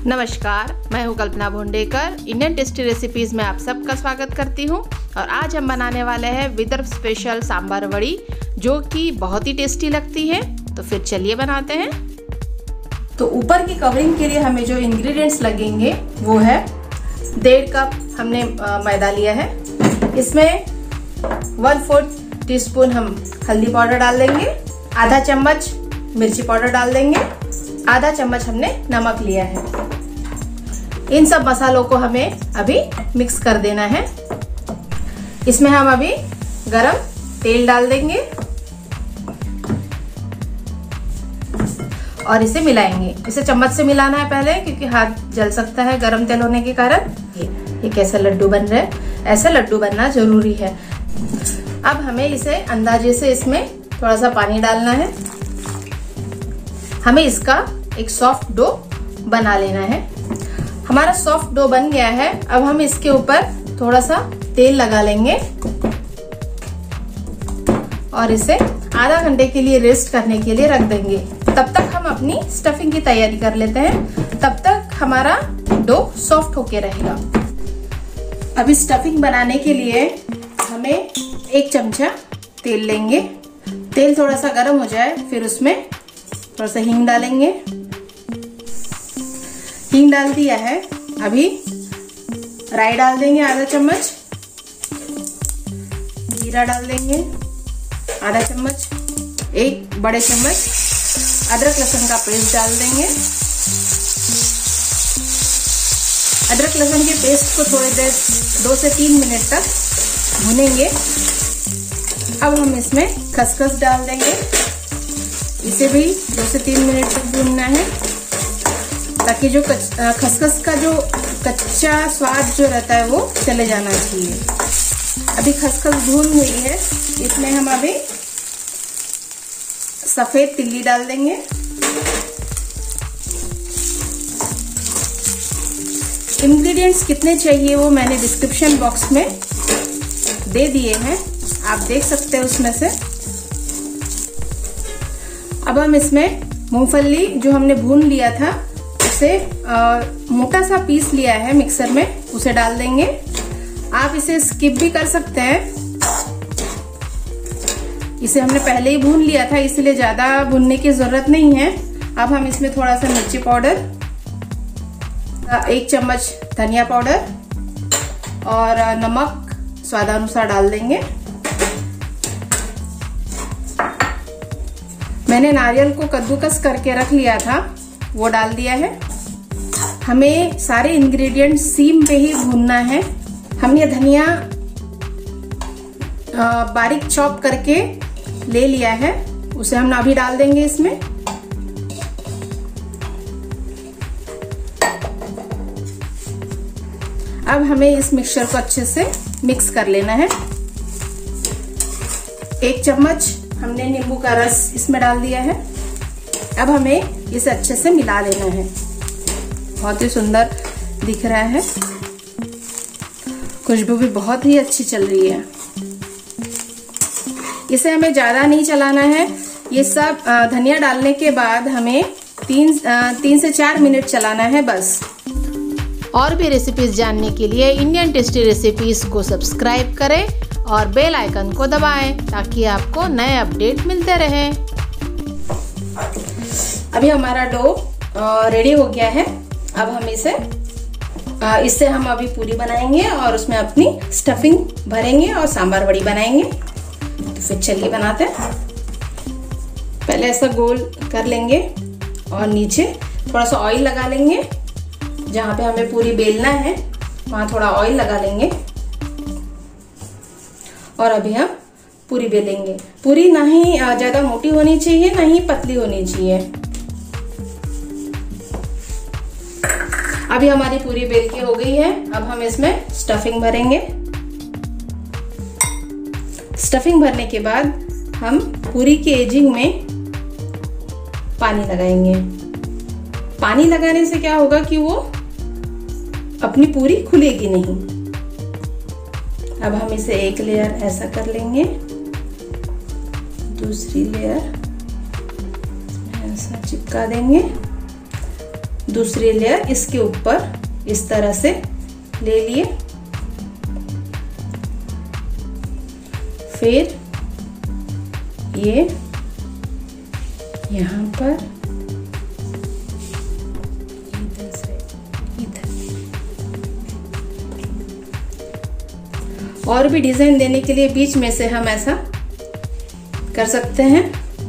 नमस्कार, मैं हूं Kalpana Bhondekar. Indian tasty recipes में आप सबका स्वागत करती हूं। और आज हम बनाने वाले हैं विदर्भ स्पेशल सांभर वड़ी, जो कि बहुत ही टेस्टी लगती है। तो फिर चलिए बनाते हैं। तो ऊपर की कवरिंग के लिए हमें जो इंग्रेडिएंट्स लगेंगे वो है 1.5 कप हमने मैदा लिया है। इसमें 1/4 टीस्पून हम हल्दी पाउडर डाल देंगे, आधा चम्मच मिर्ची पाउडर डाल देंगे, आधा चम्मच हमने नमक लिया है। इन सब मसालों को हमें अभी मिक्स कर देना है। इसमें हम अभी गरम तेल डाल देंगे और इसे मिलाएंगे। इसे चम्मच से मिलाना है पहले, क्योंकि हाथ जल सकता है गरम तेल होने के कारण। ये कैसा लड्डू बन रहा है, ऐसा लड्डू बनना जरूरी है। अब हमें इसे अंदाजे से इसमें थोड़ा सा पानी डालना है। हमें इसका एक सॉफ्ट डो बना लेना है। हमारा सॉफ्ट डो बन गया है। अब हम इसके ऊपर थोड़ा सा तेल लगा लेंगे और इसे आधा घंटे के लिए रेस्ट करने के लिए रख देंगे। तब तक हम अपनी स्टफिंग की तैयारी कर लेते हैं। तब तक हमारा डो सॉफ्ट होके रहेगा। अभी स्टफिंग बनाने के लिए हमें 1 चमचा तेल लेंगे। तेल थोड़ा सा गर्म हो जाए, फिर उसमें थोड़ा सा हींग डालेंगे। हींग डाल दिया है। अभी राई डाल देंगे आधा चम्मच, जीरा डाल देंगे आधा चम्मच, 1 बड़े चम्मच अदरक लहसुन का पेस्ट डाल देंगे। अदरक लहसुन के पेस्ट को थोड़ी देर 2 से 3 मिनट तक भुनेंगे। अब हम इसमें खसखस डाल देंगे। इसे भी 2 से 3 मिनट तक भूनना है, ताकि जो खसखस का जो कच्चा स्वाद जो रहता है वो चले जाना चाहिए। अभी खसखस भून हुई है। इसमें हम अभी सफेद तिल्ली डाल देंगे। इंग्रेडिएंट्स कितने चाहिए वो मैंने डिस्क्रिप्शन बॉक्स में दे दिए हैं, आप देख सकते हैं उसमें से। अब हम इसमें मूंगफली जो हमने भून लिया था उसे मोटा सा पीस लिया है मिक्सर में, उसे डाल देंगे। आप इसे स्किप भी कर सकते हैं। इसे हमने पहले ही भून लिया था, इसलिए ज्यादा भूनने की जरूरत नहीं है। अब हम इसमें थोड़ा सा मिर्ची पाउडर, 1 चम्मच धनिया पाउडर और नमक स्वादानुसार डाल देंगे। मैंने नारियल को कद्दूकस करके रख लिया था, वो डाल दिया है। हमें सारे इंग्रेडिएंट सीम पे ही भूनना है। हमने धनिया बारीक चॉप करके ले लिया है, उसे हम अभी डाल देंगे इसमें। अब हमें इस मिक्सचर को अच्छे से मिक्स कर लेना है। 1 चम्मच हमने नींबू का रस इसमें डाल दिया है। अब हमें इसे अच्छे से मिला लेना है। बहुत ही सुंदर दिख रहा है, खुशबू भी बहुत ही अच्छी चल रही है। इसे हमें ज्यादा नहीं चलाना है। ये सब धनिया डालने के बाद हमें 3 से 4 मिनट चलाना है बस। और भी रेसिपीज जानने के लिए इंडियन टेस्टी रेसिपीज को सब्सक्राइब करें और बेल आइकन को दबाएं, ताकि आपको नए अपडेट मिलते रहे। अभी हमारा डो रेडी हो गया है। अब हम इससे हम अभी पूरी बनाएंगे और उसमें अपनी स्टफिंग भरेंगे और सांभर वड़ी बनाएंगे। तो फिर चलिए बनाते हैं। पहले ऐसा गोल कर लेंगे और नीचे थोड़ा सा ऑयल लगा लेंगे। जहाँ पे हमें पूरी बेलना है वहाँ थोड़ा ऑयल लगा लेंगे और अभी हम पूरी बेलेंगे। पूरी ना ही ज्यादा मोटी होनी चाहिए, ना ही पतली होनी चाहिए। अभी हमारी पूरी बेल के हो गई है। अब हम इसमें स्टफिंग भरेंगे। स्टफिंग भरने के बाद हम पूरी के एजिंग में पानी लगाएंगे। पानी लगाने से क्या होगा कि वो अपनी पूरी खुलेगी नहीं। अब हम इसे एक लेयर ऐसा कर लेंगे, दूसरी लेयर ऐसा चिपका देंगे, दूसरी लेयर इसके ऊपर इस तरह से ले लिए। फिर ये यहाँ पर इधर से इधर और भी डिजाइन देने के लिए बीच में से हम ऐसा कर सकते हैं।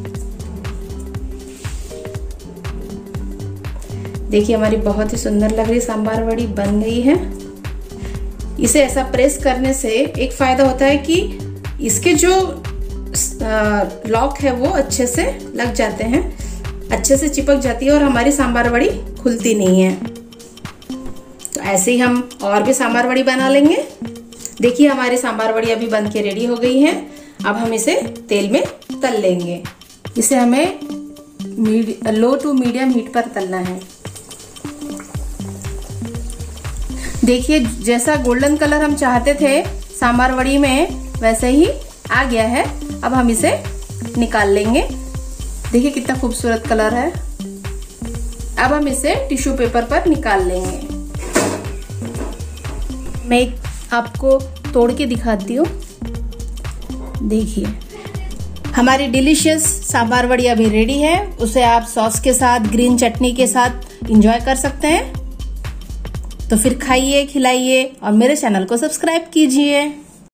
देखिए हमारी बहुत ही सुंदर लग रही सांबार वड़ी बन गई है। इसे ऐसा प्रेस करने से एक फायदा होता है कि इसके जो लॉक है वो अच्छे से लग जाते हैं, अच्छे से चिपक जाती है और हमारी सांबार वड़ी खुलती नहीं है। तो ऐसे ही हम और भी सांबार वड़ी बना लेंगे। देखिए हमारी सांबार वड़ी अभी बन के रेडी हो गई है। अब हम इसे तेल में तल लेंगे। इसे हमें लो टू मीडियम हीट पर तलना है। देखिए जैसा गोल्डन कलर हम चाहते थे सांबार वड़ी में वैसे ही आ गया है। अब हम इसे निकाल लेंगे। देखिए कितना खूबसूरत कलर है। अब हम इसे टिश्यू पेपर पर निकाल लेंगे। मैं आपको तोड़ के दिखाती हूँ। देखिए हमारी डिलीशियस सांबार वड़ी अभी रेडी है। उसे आप सॉस के साथ, ग्रीन चटनी के साथ एंजॉय कर सकते हैं। तो फिर खाइए, खिलाइए और मेरे चैनल को सब्सक्राइब कीजिए।